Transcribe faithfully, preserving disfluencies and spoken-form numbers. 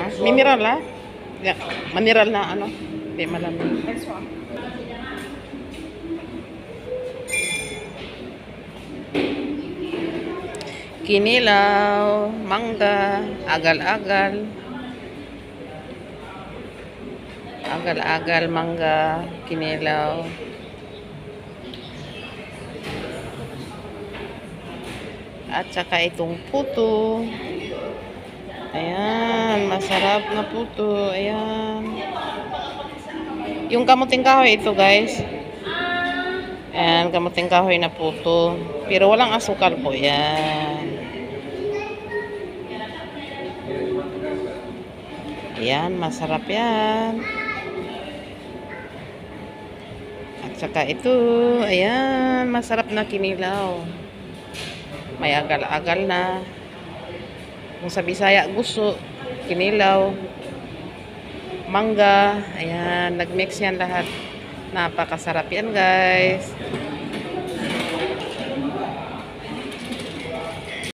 Ah, mineral ah. Ya, mineral na ano. Hindi malamig. Next one. Kinilaw, mangga, agal-agal. Agal-agal, mangga, kinilaw. At saka itong puto. Ayan, masarap na puto. Ayan. Yung kamuting kahoy ito, guys. Ayan, kamuting kahoy na puto. Pero walang asukal po. Ayan. Ayan, masarap yan. At saka ito, ayan, masarap na kinilaw. May agal-agal na. Kung sa Bisaya gusto, kinilaw, mangga, ayan, nagmix yan lahat. Napakasarap yan, guys.